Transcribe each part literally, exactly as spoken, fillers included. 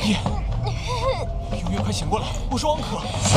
叶，幽月，快醒过来！我是王可。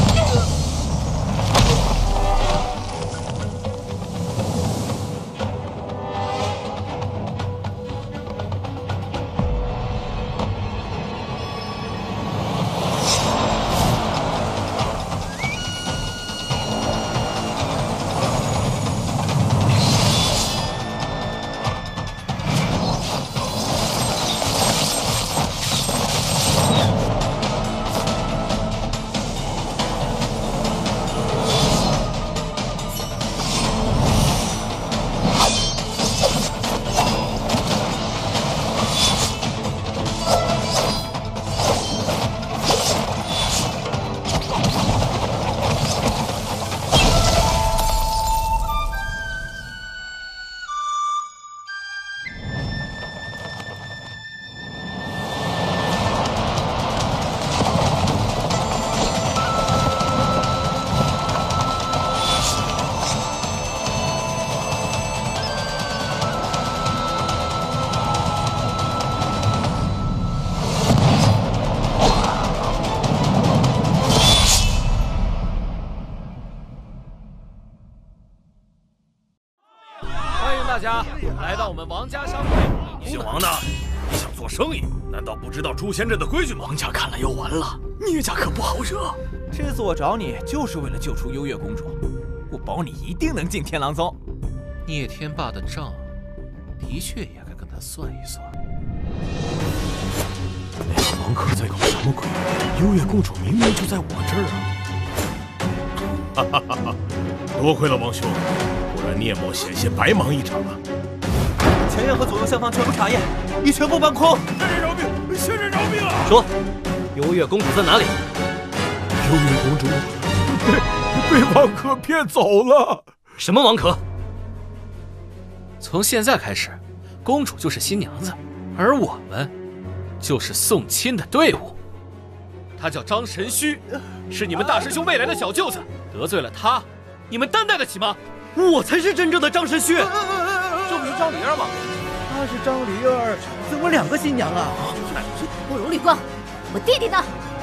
大家来到我们王家商会。 姓王的，你想做生意，难道不知道诛仙阵的规矩吗？ 王家看了又完了，聂家可不好惹。 这次我找你就是为了救出幽月公主，我保你一定能进天狼宗。 聂天霸的账，的确也该跟他算一算。 那个王可在搞什么鬼？幽月公主明明就在我这儿啊！哈哈哈哈！多亏了王兄。 不然聂某险些白忙一场啊！ 前院和左右厢房全部查验，已全部搬空。 仙人饶命！仙人饶命啊！ 说，幽月公主在哪里？ 幽月公主被被王可骗走了。 什么王可？ 从现在开始，公主就是新娘子，而我们就是送亲的队伍。他叫张神虚，是你们大师兄未来的小舅子。得罪了他，你们担待得起吗？ 我才是真正的张神虚， 这不是张灵儿吗？她是张灵儿，怎么两个新娘啊？ 不如绿光，我弟弟呢？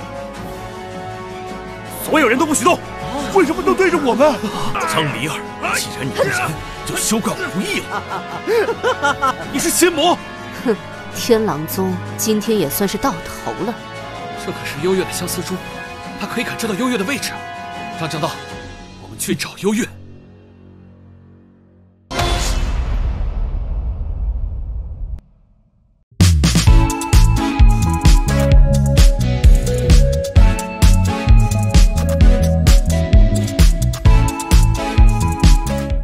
所有人都不许动！为什么都对着我们？张灵儿，既然你不仁，就休怪我不义了。你是仙魔！ 哼，天狼宗今天也算是到头了。 这可是幽月的相思珠，他可以感知到幽月的位置。张正道，我们去找幽月。